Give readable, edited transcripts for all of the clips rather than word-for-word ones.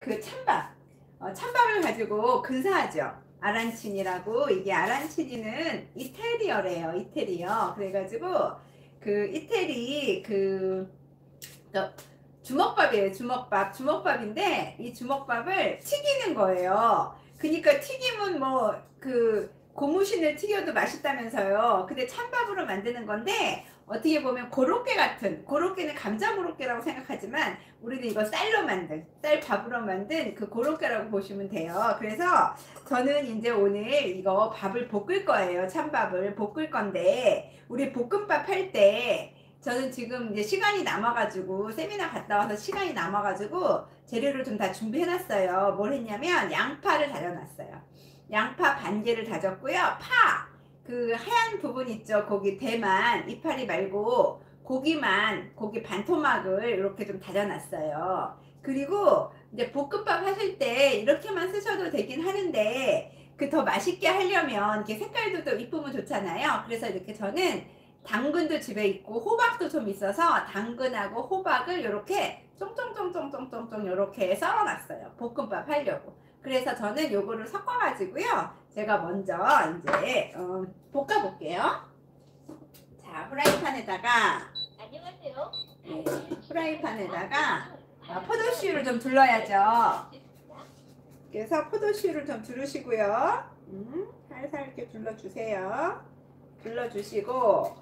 그 찬밥, 찬밥을 가지고 근사하죠. 아란치니라고. 이게 아란치니는 이태리어래요. 이태리어. 그래가지고 그 이태리 그 주먹밥이에요. 주먹밥인데 이 주먹밥을 튀기는 거예요. 그러니까 튀김은 뭐 그 고무신을 튀겨도 맛있다면서요. 근데 찬밥으로 만드는 건데 어떻게 보면 고로케 같은, 고로케는 감자 고로케라고 생각하지만 우리는 이거 쌀밥으로 만든 그 고로케라고 보시면 돼요. 그래서 저는 이제 오늘 이거 밥을 볶을 거예요. 찬밥을 볶을 건데 우리 볶음밥 할 때 저는 지금 이제 시간이 남아가지고 세미나 갔다 와서 시간이 남아가지고 재료를 좀 다 준비해 놨어요. 뭘 했냐면 양파를 다져놨어요. 양파 반 개를 다졌고요. 그 하얀 부분 있죠. 거기 대만 이파리 말고 고기 반토막을 이렇게 좀 다져놨어요. 그리고 이제 볶음밥 하실 때 이렇게만 쓰셔도 되긴 하는데 그 더 맛있게 하려면 이렇게 색깔도 또 이쁘면 좋잖아요. 그래서 이렇게 저는 당근도 집에 있고 호박도 좀 있어서 당근하고 호박을 이렇게 쫑쫑쫑쫑쫑쫑쫑 이렇게 썰어놨어요. 볶음밥 하려고. 그래서 저는 요거를 섞어가지고요. 제가 먼저 이제 볶아 볼게요. 자, 프라이팬에다가 안녕하세요. 네, 프라이팬에다가 포도씨를 좀 둘러야죠. 그래서 포도씨를 좀 두르시고요. 살살 이렇게 둘러주세요. 둘러주시고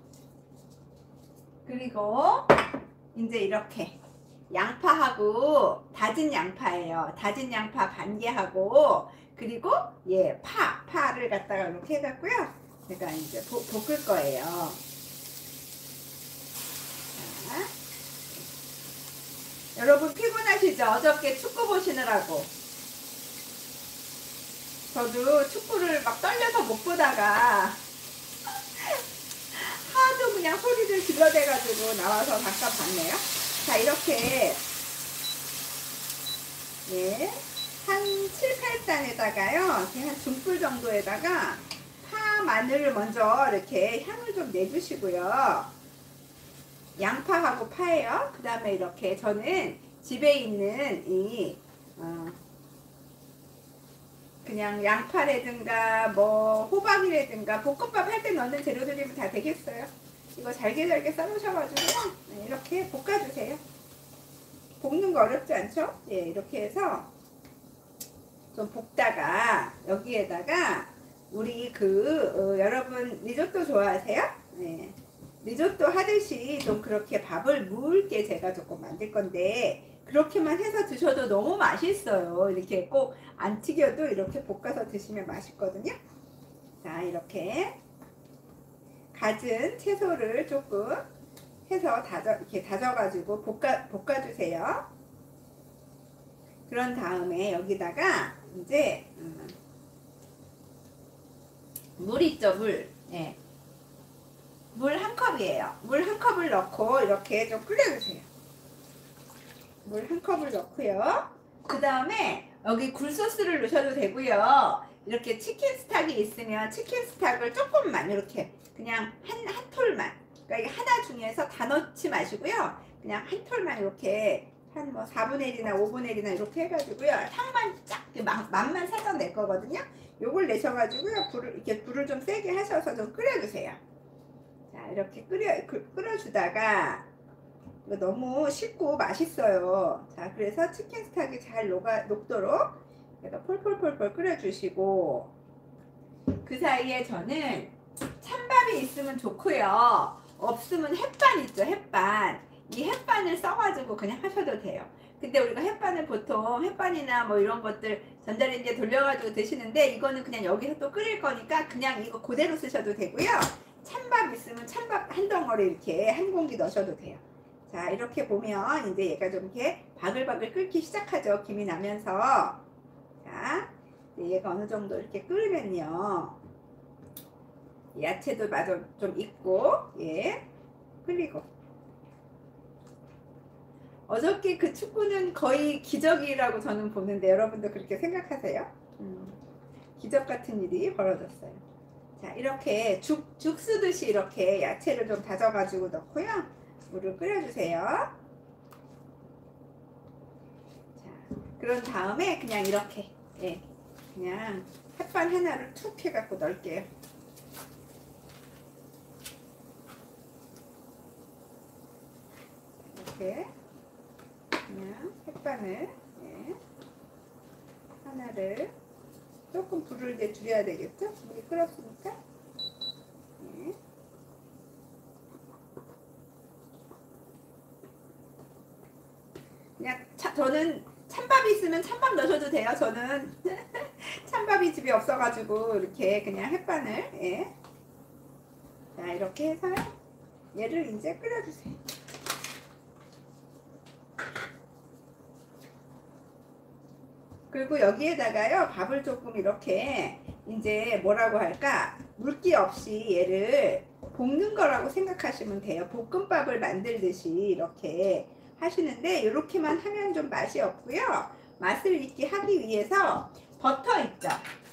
그리고 이제 이렇게 양파하고 다진 양파예요. 다진 양파 반 개하고 그리고 파를 갖다가 이렇게 해갖고요. 제가 이제 볶을 거예요. 자, 여러분 피곤하시죠? 어저께 축구 보시느라고. 저도 축구를 막 떨려서 못 보다가 하도 그냥 소리를 질러대가지고 나와서 잠깐 봤네요. 자, 이렇게 한 7, 8단에다가요 이렇게 한 중불 정도에다가 파, 마늘을 먼저 이렇게 향을 좀 내주시고요. 양파하고 파예요. 그 다음에 이렇게 저는 집에 있는 그냥 양파라든가 뭐 호박이라든가 볶음밥 할 때 넣는 재료들이면 다 되겠어요. 이거 잘게 썰으셔가지고 이렇게 볶아주세요. 볶는 거 어렵지 않죠? 예, 이렇게 해서 좀 볶다가 여기에다가 우리 여러분 리조또 좋아하세요? 네. 리조또 하듯이 좀 그렇게 밥을 묽게 제가 조금 만들 건데 그렇게만 해서 드셔도 너무 맛있어요. 이렇게 꼭 안 튀겨도 이렇게 볶아서 드시면 맛있거든요. 자, 이렇게 갖은 채소를 조금 해서 이렇게 다져가지고 볶아주세요. 그런 다음에 여기다가 이제 물 있죠, 물. 예. 물 한 컵이에요. 물 한 컵을 넣고 이렇게 좀 끓여주세요. 물 한 컵을 넣고요. 그 다음에 여기 굴소스를 넣으셔도 되고요. 이렇게 치킨 스탁이 있으면 치킨 스탁을 조금만 이렇게 그냥 한 톨만. 그러니까 이게 하나 중에서 다 넣지 마시고요. 그냥 한 톨만 이렇게 한 뭐 4분의 1이나 5분의 1이나 이렇게 해가지고요. 향만 쫙 맛만 살짝 낼 거거든요. 요걸 내셔가지고요. 불을 좀 세게 하셔서 좀 끓여주세요. 자, 이렇게 끓여주다가 이거 너무 쉽고 맛있어요. 자, 그래서 치킨 스탁이 잘 녹도록 내가 폴폴폴폴 끓여주시고 그 사이에 저는 찬밥이 있으면 좋고요. 없으면 햇반 있죠, 햇반. 이 햇반을 써가지고 그냥 하셔도 돼요. 근데 우리가 햇반을 보통 햇반이나 뭐 이런 것들 전자레인지에 돌려가지고 드시는데 이거는 그냥 여기서 또 끓일 거니까 그냥 이거 그대로 쓰셔도 되고요. 찬밥 있으면 찬밥 한 덩어리 이렇게 한 공기 넣으셔도 돼요. 자, 이렇게 보면 이제 얘가 좀 이렇게 바글바글 끓기 시작하죠. 김이 나면서. 자, 얘가 어느 정도 이렇게 끓으면요. 야채도 마저 좀 익고, 끓이고. 어저께 그 축구는 거의 기적이라고 저는 보는데 여러분도 그렇게 생각하세요? 기적 같은 일이 벌어졌어요. 자, 이렇게 죽 쓰듯이 이렇게 야채를 좀 다져가지고 넣고요. 물을 끓여주세요. 자, 그런 다음에 그냥 이렇게 그냥 햇반 하나를 툭 해갖고 넣을게요. 이렇게 그냥 햇반을 하나를 조금 불을 이제 줄여야 되겠죠? 물이 끓었으니까. 그냥 저는 찬밥이 있으면 찬밥 넣으셔도 돼요. 저는 찬밥이 집에 없어가지고 이렇게 그냥 햇반을 자 이렇게 해서 얘를 이제 끓여주세요. 그리고 여기에다가요 밥을 조금 이렇게 이제 뭐라고 할까 물기 없이 얘를 볶는 거라고 생각하시면 돼요. 볶음밥을 만들듯이 이렇게 하시는데 이렇게만 하면 좀 맛이 없고요. 맛을 있게 하기 위해서 버터 있죠.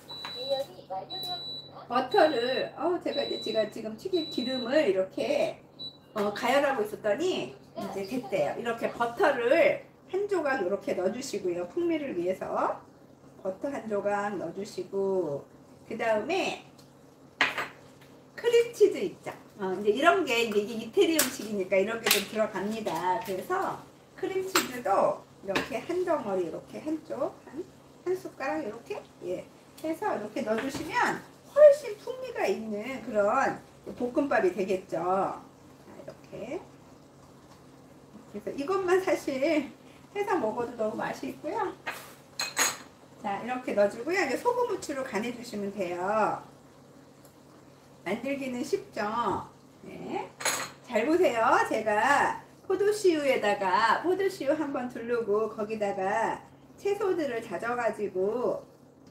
버터를 제가 이제 지금 튀길 기름을 이렇게 가열하고 있었더니 이제 됐대요. 이렇게 버터를 한 조각 이렇게 넣어주시고요. 풍미를 위해서 버터 한 조각 넣어주시고 그 다음에 크림치즈 있죠. 이제 이런 게 이게 이태리 음식이니까 이런 게 좀 들어갑니다. 그래서 크림치즈도 이렇게 한 덩어리 이렇게 한쪽 한 숟가락 이렇게 해서 이렇게 넣어주시면 훨씬 풍미가 있는 그런 볶음밥이 되겠죠. 자, 이렇게 그래서 이것만 사실 해서 먹어도 너무 맛이 있고요. 자 이렇게 넣어주고요. 이제 소금 후추로 간해 주시면 돼요. 만들기는 쉽죠. 잘 보세요. 제가 포도씨유에다가 포도씨유 한번 두르고 거기다가 채소들을 다져가지고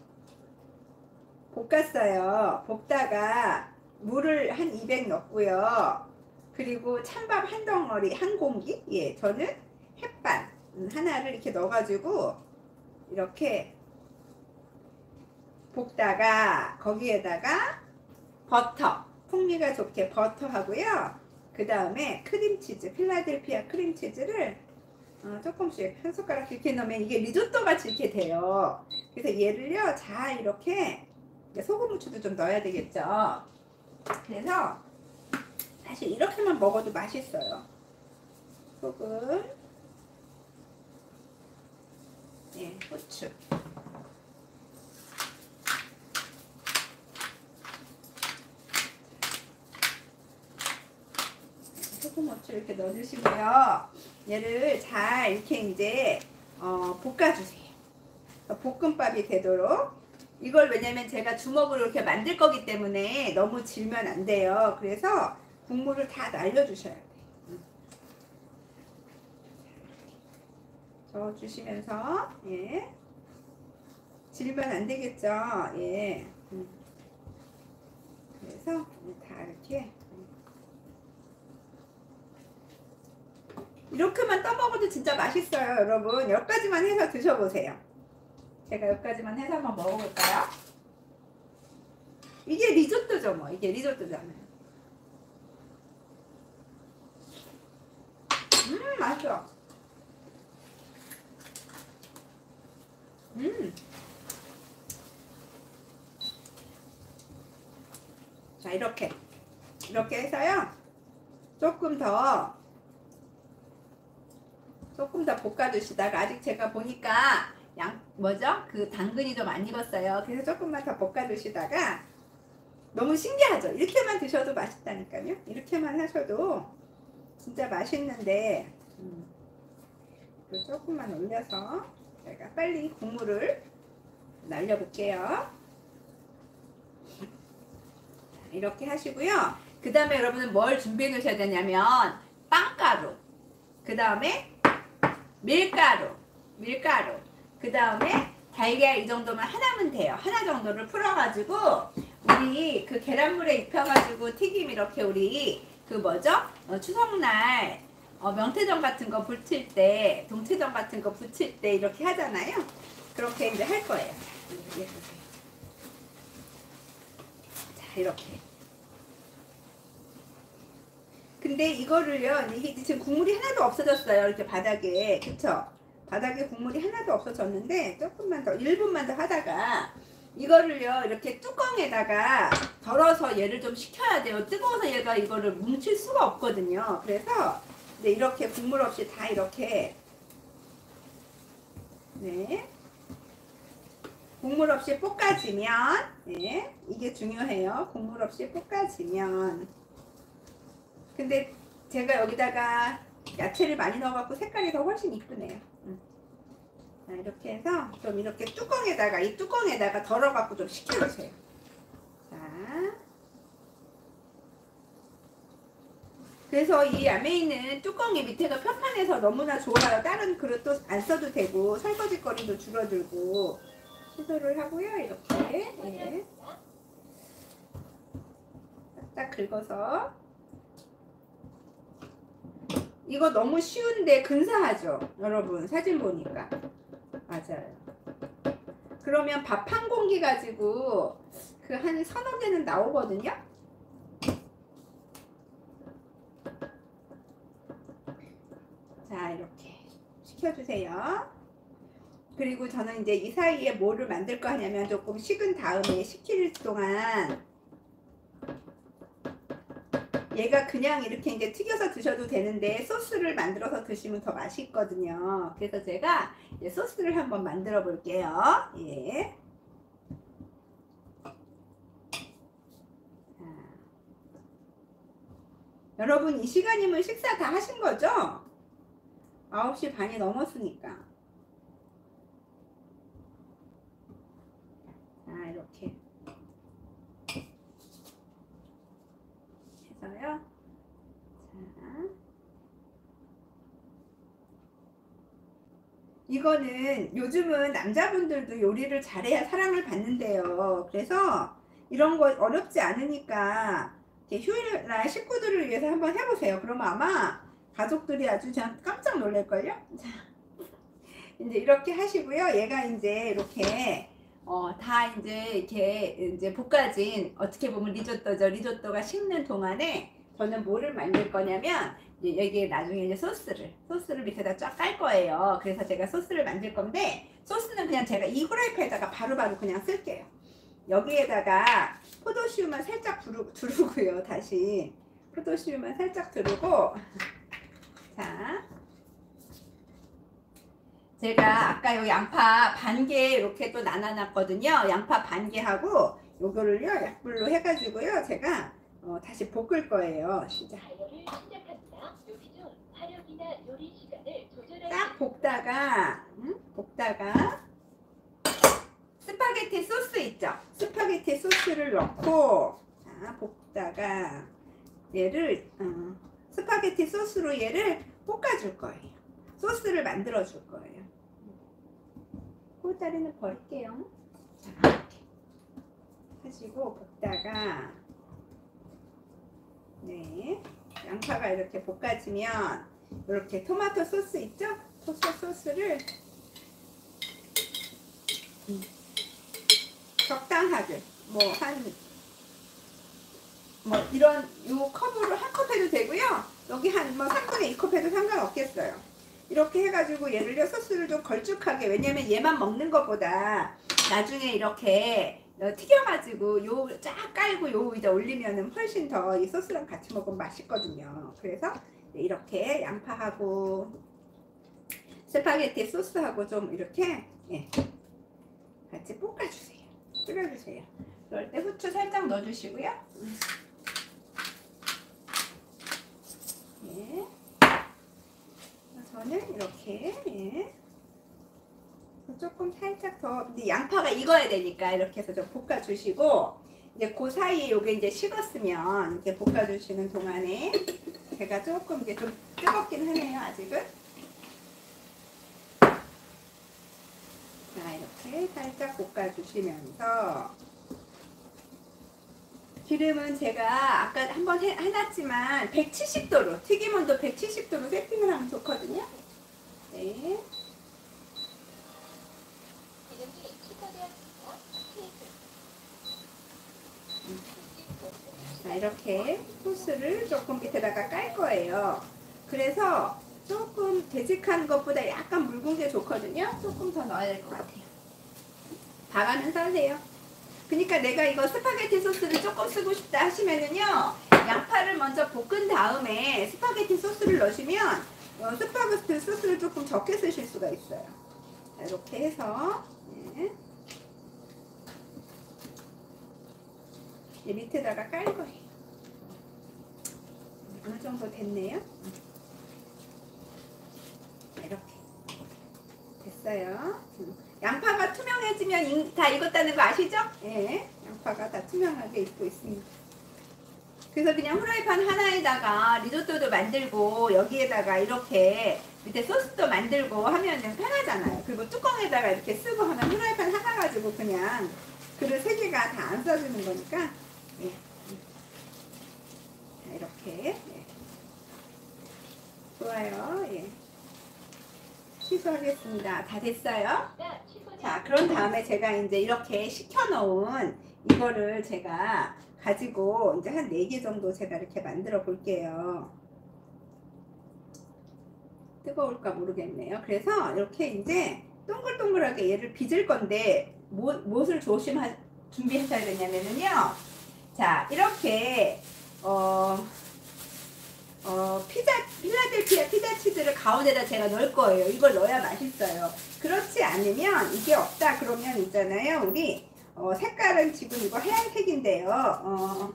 볶았어요. 볶다가 물을 한 200 넣고요. 그리고 찬밥 한 덩어리 한 공기 저는 햇반 하나를 이렇게 넣어가지고 이렇게 볶다가 거기에다가 버터 풍미가 좋게 버터 하고요. 그 다음에 크림치즈 필라델피아 크림치즈를 조금씩 한 숟가락 이렇게 넣으면 이게 리조또 같이 이렇게 돼요. 그래서 얘를요 잘 이렇게 소금 후추도 좀 넣어야 되겠죠. 그래서 사실 이렇게만 먹어도 맛있어요. 소금 후추 소금 후추 이렇게 넣어주시고요. 얘를 잘 이렇게 이제 볶아주세요. 볶음밥이 되도록. 이걸 왜냐면 제가 주먹으로 이렇게 만들 거기 때문에 너무 질면 안 돼요. 그래서 국물을 다 날려주셔야 돼요. 저어주시면서 질면 안 되겠죠. 그래서 다 이렇게만 떠먹어도 진짜 맛있어요. 여러분 여기까지만 해서 드셔보세요. 제가 여기까지만 해서 한번 먹어볼까요? 이게 리조또죠 뭐. 이게 리조또잖아요. 맛있어. 자 이렇게 해서요 조금 더 볶아주시다가 아직 제가 보니까 그 당근이 좀 안 익었어요. 그래서 조금만 더 볶아주시다가 너무 신기하죠? 이렇게만 드셔도 맛있다니까요. 이렇게만 하셔도 진짜 맛있는데 조금만 올려서 제가 빨리 국물을 날려볼게요. 이렇게 하시고요. 그 다음에 여러분은 뭘 준비해 놓으셔야 되냐면 빵가루, 그 다음에 밀가루, 그 다음에 달걀 이 정도만 하나면 돼요. 하나 정도를 풀어가지고 우리 그 계란물에 입혀가지고 튀김 이렇게 우리 그 뭐죠? 추석날 명태전 같은 거 부칠 때, 동태전 같은 거 부칠 때 이렇게 하잖아요. 그렇게 이제 할 거예요. 자, 이렇게. 근데 이거를요, 이게 지금 국물이 하나도 없어졌어요. 이렇게 바닥에. 그쵸? 바닥에 국물이 하나도 없어졌는데 조금만 더 1분만 더 하다가 이거를요 이렇게 뚜껑에다가 덜어서 얘를 좀 식혀야 돼요. 뜨거워서 얘가 이거를 뭉칠 수가 없거든요. 그래서 이제 이렇게 국물 없이 다 이렇게 네 국물 없이 볶아지면 네 이게 중요해요. 국물 없이 볶아지면 근데 제가 여기다가 야채를 많이 넣어갖고 색깔이 더 훨씬 이쁘네요. 자, 이렇게 해서 좀 이렇게 뚜껑에다가 이 뚜껑에다가 덜어갖고 좀 식혀주세요. 자, 그래서 이 안에 있는 뚜껑이 밑에가 편판해서 너무나 좋아요. 다른 그릇도 안 써도 되고 설거지 거리도 줄어들고 시도를 하고요. 이렇게 네. 딱 긁어서 이거 너무 쉬운데 근사하죠 여러분 사진 보니까 맞아요. 그러면 밥 한 공기 가지고 그 한 서너 개는 나오거든요. 자 이렇게 식혀주세요. 그리고 저는 이제 이 사이에 뭐를 만들 거 하냐면 조금 식은 다음에 식힐 동안 얘가 그냥 이렇게 이제 튀겨서 드셔도 되는데 소스를 만들어서 드시면 더 맛있거든요. 그래서 제가 이제 소스를 한번 만들어 볼게요. 예. 자. 여러분 이 시간이면 식사 다 하신 거죠? 9시 반이 넘었으니까. 자 이렇게 해서요. 자, 이거는 요즘은 남자분들도 요리를 잘해야 사랑을 받는데요. 그래서 이런 거 어렵지 않으니까 휴일날 식구들을 위해서 한번 해보세요. 그러면 아마 가족들이 아주 깜짝 놀랄걸요? 자, 이제 이렇게 하시고요. 얘가 이제 이렇게 다 이제 이렇게 이제 볶아진 어떻게 보면 리조또죠. 리조또가 식는 동안에 저는 뭐를 만들 거냐면 여기에 나중에 이제 소스를 밑에다 쫙 깔 거예요. 그래서 제가 소스를 만들 건데 소스는 그냥 제가 이 후라이팬에다가 바로바로 그냥 쓸게요. 여기에다가 포도씨유만 살짝 두르고요. 다시 포도씨유만 살짝 두르고 자. 제가 아까 요 양파 반 개 이렇게 또 나눠놨거든요. 양파 반 개하고 요거를요 약불로 해가지고요 제가 다시 볶을 거예요. 시작. 딱 볶다가 스파게티 소스 있죠? 스파게티 소스를 넣고 자, 볶다가 얘를 스파게티 소스로 얘를 볶아줄 거예요. 소스를 만들어 줄 거예요. 꼬다리는 버릴게요. 자, 이렇게 하시고 볶다가 네 양파가 이렇게 볶아지면 이렇게 토마토 소스 있죠? 소스를 적당하게 이런 요 컵으로 한 컵 해도 되고요. 여기 한 3분의 2컵 해도 상관없겠어요. 이렇게 해가지고 얘를요 소스를 좀 걸쭉하게 왜냐면 얘만 먹는 것보다 나중에 이렇게 튀겨가지고 요 쫙 깔고 요 위에 올리면은 훨씬 더 이 소스랑 같이 먹으면 맛있거든요. 그래서 이렇게 양파하고 스파게티 소스하고 좀 이렇게 같이 볶아주세요. 끓여주세요. 그럴 때 후추 살짝 넣어주시고요. 저는 이렇게 조금 살짝 더 근데 양파가 익어야 되니까 이렇게 해서 좀 볶아주시고 이제 그 사이에 요게 이제 식었으면 이렇게 볶아주시는 동안에 제가 조금 이제 좀 뜨겁긴 하네요 아직은. 자 이렇게 살짝 볶아주시면서 기름은 제가 아까 한번 해놨지만 170도로 튀김온도 170도로 세팅을 하면 좋거든요. 네. 자 이렇게 소스를 조금 밑에다가 깔 거예요. 그래서 조금 되직한 것보다 약간 묽은 게 좋거든요. 조금 더 넣어야 될 것 같아요. 봐가면서 하세요. 그러니까 내가 이거 스파게티 소스를 조금 쓰고 싶다 하시면은요, 양파를 먼저 볶은 다음에 스파게티 소스를 넣으시면 스파게티 소스를 조금 적게 쓰실 수가 있어요. 자, 이렇게 해서 네. 밑에다가 깔 거예요. 어느 정도 됐네요. 이렇게 됐어요. 양파가 투명해지면 다 익었다는 거 아시죠? 예, 양파가 다 투명하게 익고 있습니다. 그래서 그냥 후라이팬 하나에다가 리조또도 만들고 여기에다가 이렇게 밑에 소스도 만들고 하면 편하잖아요. 그리고 뚜껑에다가 이렇게 쓰고 하면 후라이팬 하나 가지고 그냥 그릇 3개가 다 안 써주는 거니까. 예. 자, 이렇게. 예. 좋아요. 예. 취소하겠습니다. 다 됐어요? 자, 그런 다음에 제가 이제 이렇게 식혀놓은 이거를 제가 가지고 이제 한 4개 정도 제가 이렇게 만들어 볼게요. 뜨거울까 모르겠네요. 그래서 이렇게 이제 동글동글하게 얘를 빚을 건데 무엇을 준비하셔야 되냐면요. 자, 이렇게 필라델피아 피자 치즈를 가운데다 제가 넣을 거예요. 이걸 넣어야 맛있어요. 그렇지 않으면 이게 없다 그러면 있잖아요. 우리 색깔은 지금 이거 하얀색인데요.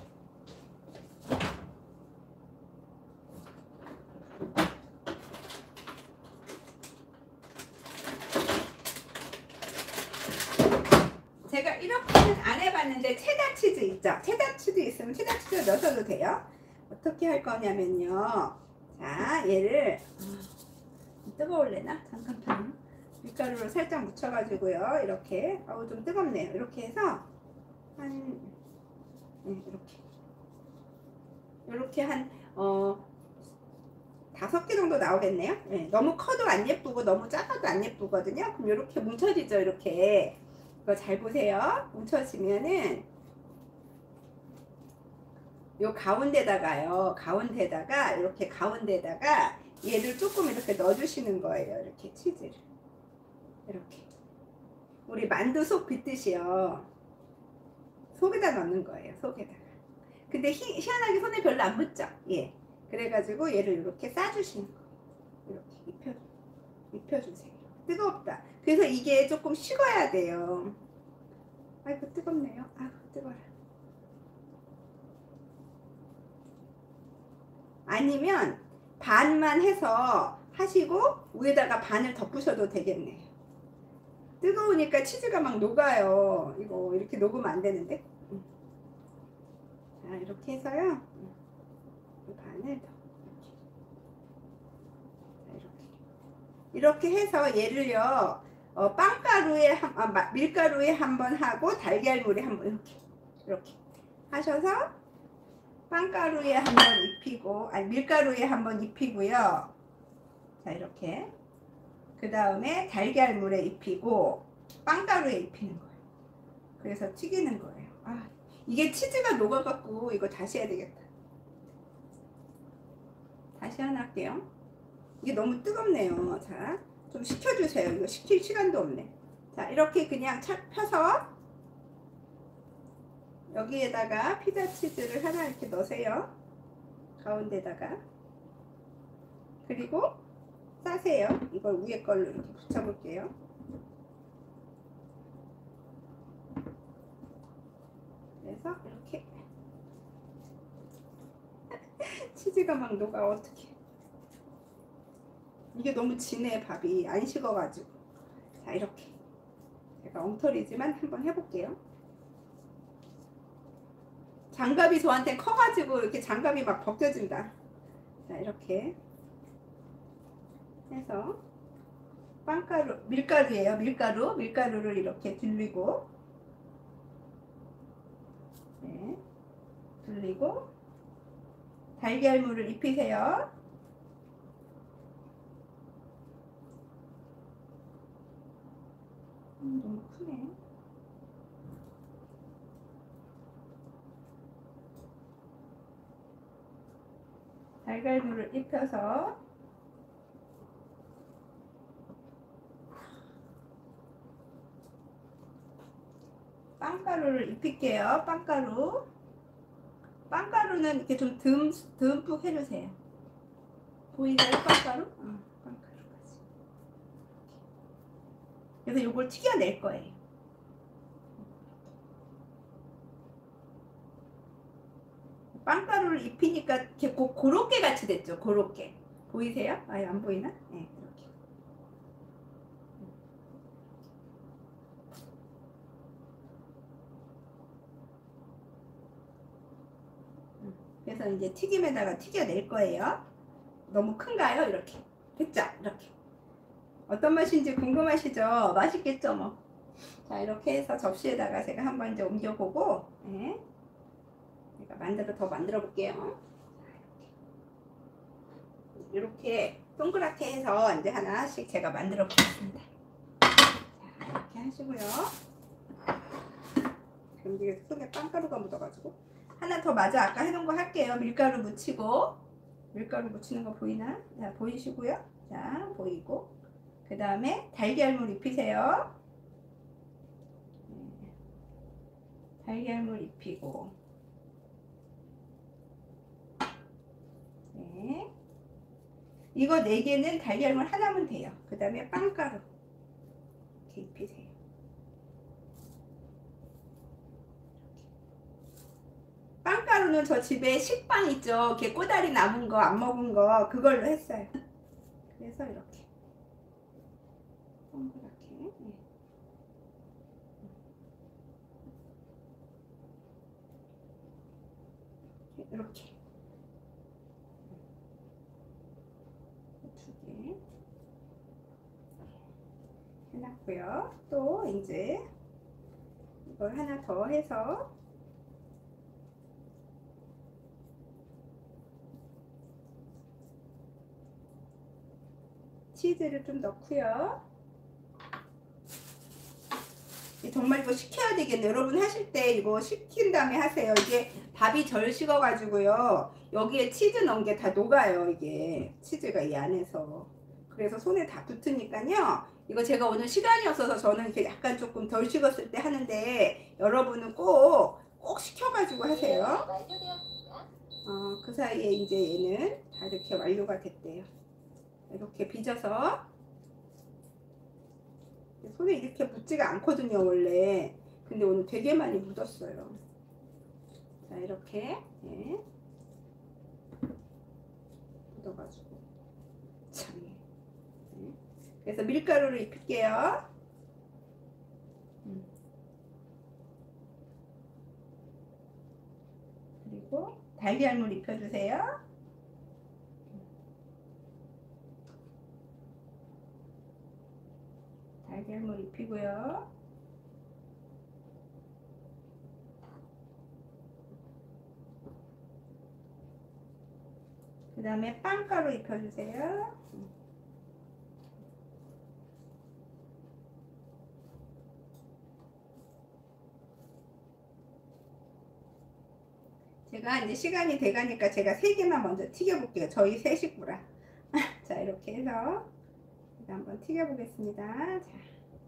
제가 이렇게는 안 해봤는데 체다 치즈 있죠? 체다 치즈 있으면 체다 치즈 넣어도 돼요. 어떻게 할 거냐면요. 자, 얘를 뜨거울래나? 잠깐만요. 밀가루를 살짝 묻혀가지고요. 이렇게 좀 뜨겁네요. 이렇게 해서 이렇게 한 5개 정도 나오겠네요. 네, 너무 커도 안 예쁘고 너무 작아도 안 예쁘거든요. 그럼 이렇게 뭉쳐지죠. 이렇게 이거 잘 보세요. 뭉쳐지면은 요 가운데다가 이렇게 가운데다가 얘를 조금 이렇게 넣어주시는 거예요. 이렇게 치즈를 이렇게 우리 만두 속 빚듯이요. 속에다 넣는 거예요. 속에다가. 근데 희한하게 손에 별로 안 묻죠. 예. 그래가지고 얘를 이렇게 싸주시는 거예요. 이렇게 입혀주세요. 뜨겁다. 그래서 이게 조금 식어야 돼요. 아이고 뜨겁네요. 아이고 뜨거워라. 아니면 반만 해서 하시고 위에다가 반을 덮으셔도 되겠네요. 뜨거우니까 치즈가 막 녹아요. 이거 이렇게 녹으면 안 되는데. 자, 이렇게 해서요. 반을 더 이렇게 해서 얘를요. 빵가루에 밀가루에 한번 하고 달걀물에 한번 이렇게 하셔서 빵가루에 한번 입히고 밀가루에 한번 입히고요. 자, 이렇게 그 다음에 달걀물에 입히고 빵가루에 입히는 거예요. 그래서 튀기는 거예요. 이게 치즈가 녹아갖고 이거 다시 해야 되겠다. 다시 하나 할게요. 이게 너무 뜨겁네요. 자, 좀 식혀주세요. 이거 식힐 시간도 없네. 자, 이렇게 그냥 펴서 여기에다가 피자 치즈를 하나 이렇게 넣으세요. 가운데다가. 그리고 싸세요. 이걸 위에 걸로 이렇게 붙여볼게요. 그래서 이렇게 치즈가 막 녹아. 어떡해. 이게 너무 진해. 밥이 안 식어가지고. 자, 이렇게 제가 엉터리지만 한번 해볼게요. 장갑이 저한테 커가지고 이렇게 장갑이 막 벗겨진다. 자, 이렇게 해서 밀가루예요. 밀가루를 이렇게 둘리고, 네, 둘리고 달걀물을 입히세요. 너무 크네. 달걀물을 입혀서 빵가루를 입힐게요. 빵가루는 이렇게 좀 듬뿍 해주세요. 보이나요? 빵가루? 빵가루까지. 그래서 요걸 튀겨낼 거예요. 빵가루를 입히니까 이렇게 고로케 같이 됐죠. 고로케. 보이세요? 아예 안 보이나? 네, 이렇게. 그래서 이제 튀김에다가 튀겨낼 거예요. 너무 큰가요? 이렇게. 됐죠? 이렇게. 어떤 맛인지 궁금하시죠? 맛있겠죠, 뭐. 자, 이렇게 해서 접시에다가 제가 한번 이제 옮겨보고, 네. 제가 더 만들어 볼게요. 이렇게 동그랗게 해서 이제 하나씩 제가 만들어 보겠습니다. 자, 이렇게 하시고요. 그럼 이게 손에 빵가루가 묻어가지고 하나 더 마저 아까 해놓은 거 할게요. 밀가루 묻히고, 밀가루 묻히는 거 보이나? 자, 보이시고요. 자, 보이고, 그 다음에 달걀물 입히세요. 네. 달걀물 입히고, 네. 이거 4개는 달걀물 하나면 돼요. 그 다음에 빵가루 이렇게 입히세요. 빵가루는 저 집에 식빵 있죠. 이렇게 꼬다리 남은 거 안 먹은 거 그걸로 했어요. 그래서 이렇게 동그랗게 이렇게 2개 해놨고요. 또 이제 이걸 하나 더 해서 치즈를 좀 넣고요. 정말 이거 식혀야 되겠네. 여러분 하실 때 이거 식힌 다음에 하세요. 이게 밥이 덜 식어가지고요. 여기에 치즈 넣은 게 다 녹아요. 이게 치즈가 이 안에서. 그래서 손에 다 붙으니까요. 이거 제가 오늘 시간이 없어서 저는 이렇게 약간 조금 덜 식었을 때 하는데 여러분은 꼭 식혀가지고 하세요. 그 사이에 이제 얘는 다 이렇게 완료가 됐대요. 이렇게 빚어서 손에 이렇게 묻지가 않거든요 원래. 근데 오늘 되게 많이 묻었어요. 자 이렇게 묻어가지고 참. 그래서 밀가루를 입힐게요. 그리고 달걀물 입혀주세요. 달걀물 입히고요. 그 다음에 빵가루 입혀주세요. 제가 이제 시간이 돼가니까 제가 3개만 먼저 튀겨볼게요. 저희 3식구라. 자 이렇게 해서 한번 튀겨보겠습니다. 자,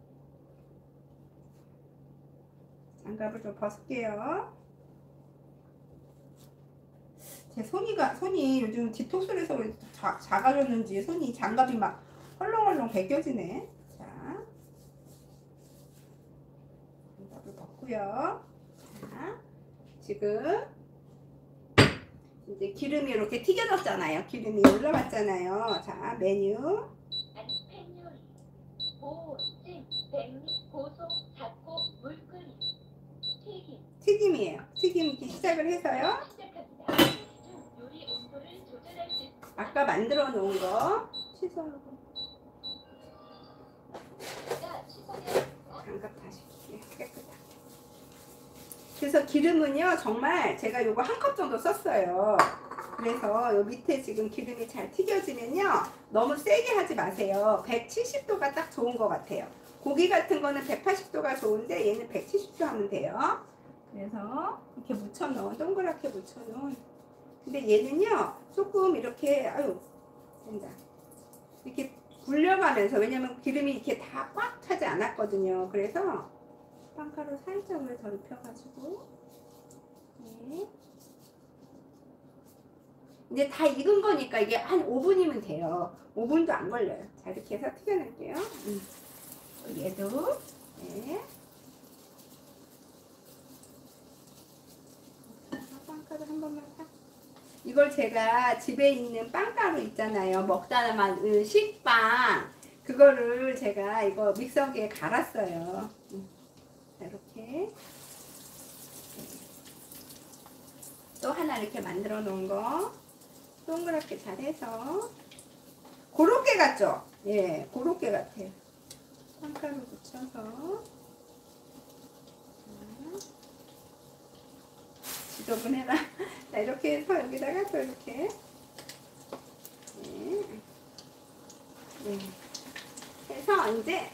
장갑을 좀 벗을게요. 제 손이 요즘 디톡스를 해서 작아졌는지 손이 장갑이 막 헐렁헐렁 벗겨지네. 자, 장갑을 벗고요. 자, 지금 이제 기름이 이렇게 튀겨졌잖아요. 기름이 올라왔잖아요. 자, 메뉴. 튀김이에요. 튀김 이렇게 시작을 해서요. 아까 만들어 놓은 거 취소하고 장갑 다시 깨끗하게. 그래서 기름은요 정말 제가 요거 1컵 정도 썼어요. 그래서 요 밑에 지금 기름이 잘 튀겨지면요 너무 세게 하지 마세요. 170도가 딱 좋은 것 같아요. 고기 같은 거는 180도가 좋은데 얘는 170도 하면 돼요. 그래서 이렇게 묻혀놓은, 동그랗게 묻혀놓은. 근데 얘는요 조금 이렇게 된다. 이렇게 굴려가면서, 왜냐면 기름이 이렇게 다 꽉 차지 않았거든요. 그래서 빵가루 살짝을 더 입혀가지고. 네. 이제 다 익은 거니까 이게 한 5분이면 돼요. 5분도 안 걸려요. 자, 이렇게 해서 튀겨낼게요. 얘도. 네. 빵가루 한 번만 딱. 이걸 제가 집에 있는 빵가루 있잖아요. 먹다 남은 식빵. 그거를 제가 이거 믹서기에 갈았어요. 자, 이렇게. 또 하나 이렇게 만들어 놓은 거. 동그랗게 잘 해서. 고로케 같죠? 예, 고로케 같아요. 빵가루 묻혀서. 지저분해라. 자, 이렇게 해서 여기다가 또 이렇게. 네. 네. 해서 이제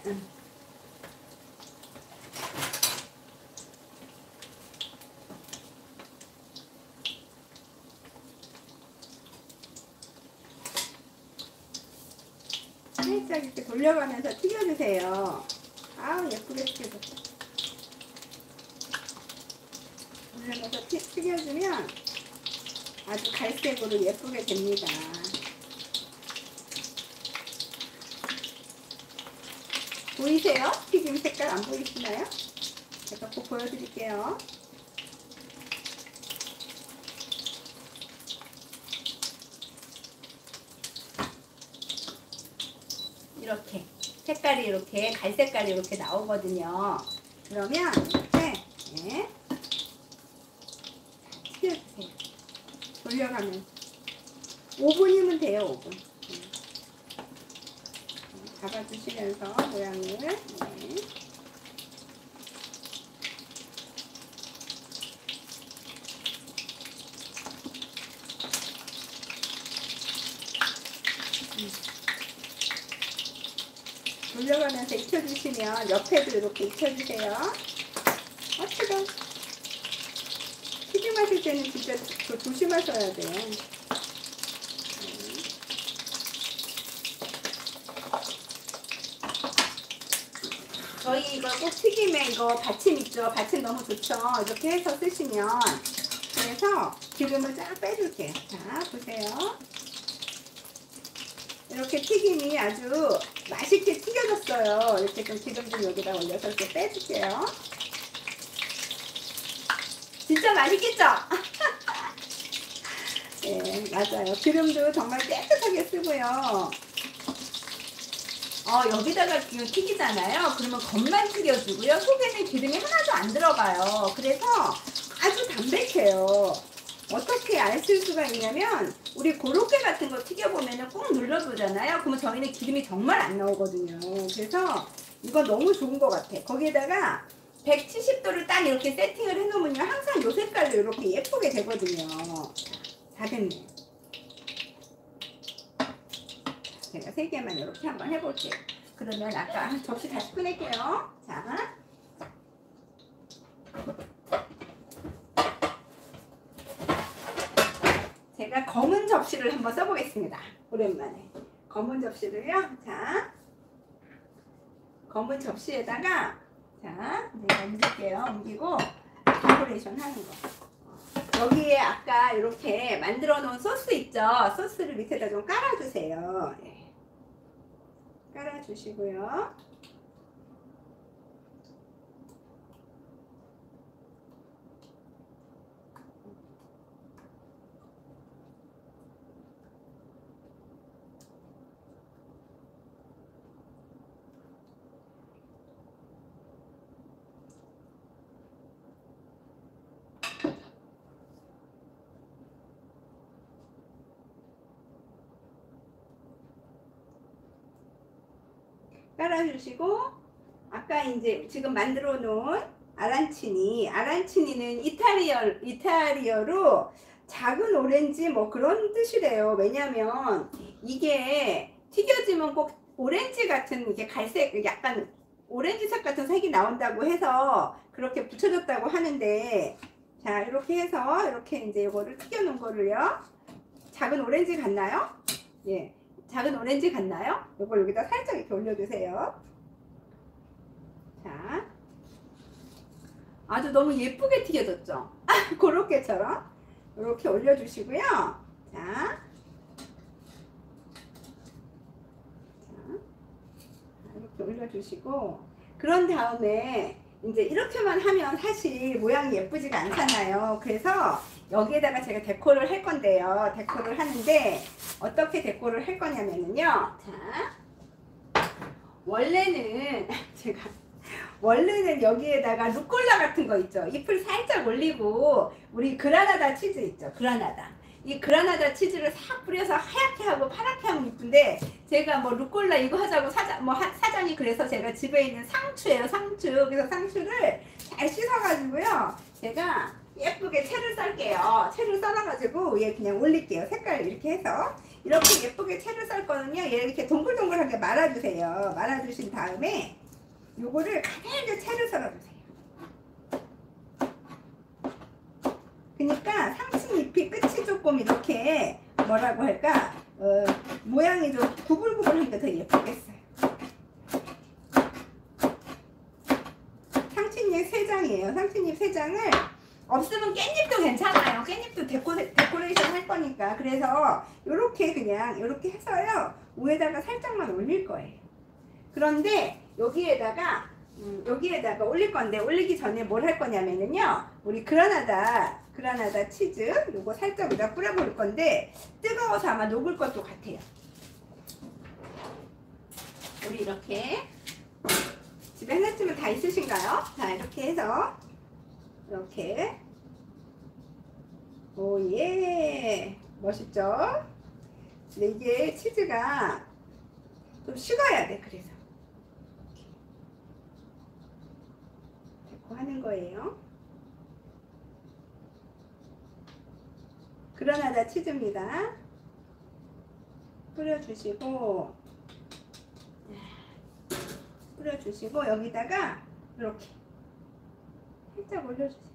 살짝 이렇게 돌려가면서 튀겨주세요. 아우, 예쁘게 튀겨졌다. 돌려가면서 튀겨주면 아주 갈색으로 예쁘게 됩니다. 보이세요? 튀김 색깔 안 보이시나요? 제가 꼭 보여드릴게요. 이렇게 색깔이 이렇게 갈색깔이 이렇게 나오거든요. 그러면 이렇게 네. 튀겨주세요. 돌려가면 5분이면 돼요. 5분. 잡아주시면서 모양을. 네. 돌려가면서 익혀주시면 옆에도 이렇게 익혀주세요. 뜨거워. 튀김하실 때는 진짜 조심하셔야 돼요. 저희 이거 꼭 튀김에 이거 받침 있죠? 받침 너무 좋죠? 이렇게 해서 쓰시면. 그래서 기름을 쫙 빼줄게요. 자, 보세요. 이렇게 튀김이 아주 맛있게 튀겨졌어요. 이렇게 좀 기름 좀 여기다 올려서 이렇게 빼줄게요. 진짜 맛있겠죠? 네, 맞아요. 기름도 정말 깨끗하게 쓰고요. 여기다가 튀기잖아요. 그러면 겉만 튀겨주고요. 속에는 기름이 하나도 안 들어가요. 그래서 아주 담백해요. 어떻게 알 수가 있냐면 우리 고로케 같은 거 튀겨보면 꾹 눌러보잖아요. 그러면 저희는 기름이 정말 안 나오거든요. 그래서 이거 너무 좋은 것 같아. 거기에다가 170도를 딱 이렇게 세팅을 해놓으면요. 항상 요 색깔로 이렇게 예쁘게 되거든요. 다 됐네. 제가 3개만 이렇게 한번 해볼게요. 그러면 아까 접시 다시 꺼낼게요. 자. 제가 검은 접시를 한번 써보겠습니다. 오랜만에. 검은 접시를요. 자. 검은 접시에다가 자, 내가 옮길게요. 옮기고 데코레이션 하는 거. 여기에 아까 이렇게 만들어 놓은 소스 있죠? 소스를 밑에다 좀 깔아주세요. 네. 깔아주시고요. 깔아주시고 아까 이제 지금 만들어 놓은 아란치니는 이탈리어로 작은 오렌지 뭐 그런 뜻이래요. 왜냐면 이게 튀겨지면 꼭 오렌지 같은 이렇게 갈색 약간 오렌지색 같은 색이 나온다고 해서 그렇게 붙여줬다고 하는데 자 이렇게 해서 이렇게 이제 이거를 튀겨 놓은 거를요. 작은 오렌지 같나요? 예. 작은 오렌지 같나요? 이걸 여기다 살짝 이렇게 올려주세요. 자, 아주 너무 예쁘게 튀겨졌죠. 그렇게처럼 이렇게 올려주시고요. 자, 이렇게 올려주시고, 그런 다음에 이제 이렇게만 하면 사실 모양이 예쁘지가 않잖아요. 그래서 여기에다가 제가 데코를 할 건데요. 데코를 하는데 어떻게 데코를 할 거냐면요. 자, 원래는 여기에다가 루꼴라 같은 거 있죠. 잎을 살짝 올리고, 우리 그라나다 치즈 있죠. 그라나다. 이 그라나다 치즈를 싹 뿌려서 하얗게 하고 파랗게 하면 이쁜데, 제가 뭐 루꼴라 이거 하자고 사장이 그래서 제가 집에 있는 상추예요. 상추. 그래서 상추를 잘 씻어가지고요. 제가 예쁘게 채를 썰게요. 채를 썰어가지고 위에 그냥 올릴게요. 색깔 이렇게 해서. 이렇게 예쁘게 채를 썰 거는요. 얘 이렇게 동글동글하게 말아주세요. 말아주신 다음에 요거를 가늘게 채를 썰어주세요. 그러니까 상추잎이 끝이 조금 이렇게 뭐라고 할까, 모양이 좀 구불구불한 게 더 예쁘겠어요. 상추잎 3장이에요. 상추잎 3장을 없으면 깻잎도 괜찮아요. 깻잎도 데코레이션 할 거니까. 그래서 요렇게 그냥 요렇게 해서요, 위에다가 살짝만 올릴 거예요. 그런데 여기에다가 올릴 건데, 올리기 전에 뭘 할 거냐면요, 우리 그라나다 치즈 요거 살짝 여기다 뿌려볼 건데, 뜨거워서 아마 녹을 것도 같아요. 우리 이렇게 집에 하나쯤은 다 있으신가요? 자, 이렇게 해서 이렇게, 오예, 멋있죠? 근데 이게 치즈가 좀 식어야 돼. 그래서 데코 하는 거예요. 그라나다 치즈입니다. 뿌려주시고 여기다가 이렇게 살짝 올려주세요.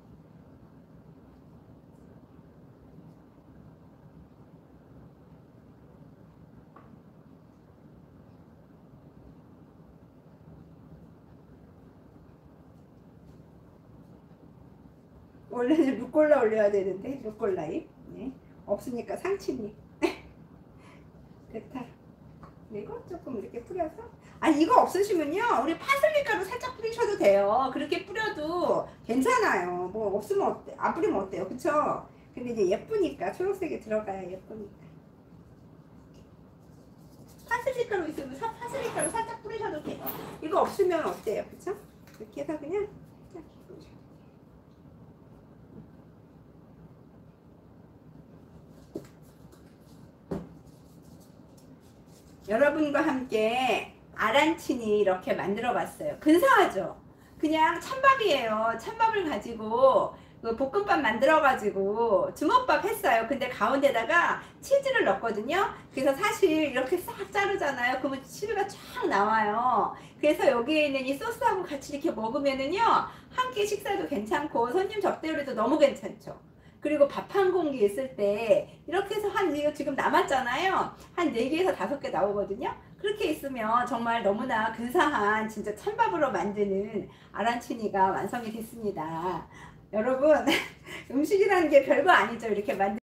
원래는 루꼴라 올려야 되는데, 루꼴라 잎. 네. 없으니까 상추잎. 됐다. 그리고 조금 이렇게 뿌려서, 아니 이거 없으시면요, 우리 파슬리 가루 살짝 뿌리셔도 돼요. 그렇게 뿌려도 괜찮아요. 뭐 없으면 어때? 안 뿌리면 어때요? 그쵸? 근데 이제 예쁘니까, 초록색이 들어가야 예쁘니까. 파슬리 가루 있으면 파슬리 가루 살짝 뿌리셔도 돼요. 이거 없으면 어때요? 그쵸? 이렇게 해서 그냥 살짝 뿌리셔도 돼요. 여러분과 함께 아란치니 이렇게 만들어 봤어요. 근사하죠? 그냥 찬밥이에요. 찬밥을 가지고 그 볶음밥 만들어 가지고 주먹밥 했어요. 근데 가운데다가 치즈를 넣었거든요. 그래서 사실 이렇게 싹 자르잖아요. 그러면 치즈가 쫙 나와요. 그래서 여기에 있는 이 소스하고 같이 이렇게 먹으면은요, 한 끼 식사도 괜찮고 손님 접대요리도 너무 괜찮죠. 그리고 밥 한 공기 있을 때 이렇게 해서 이거 지금 남았잖아요. 한 4개에서 5개 나오거든요. 그렇게 있으면 정말 너무나 근사한 진짜 찬밥으로 만드는 아란치니가 완성이 됐습니다. 여러분, 음식이라는 게 별거 아니죠. 이렇게 만들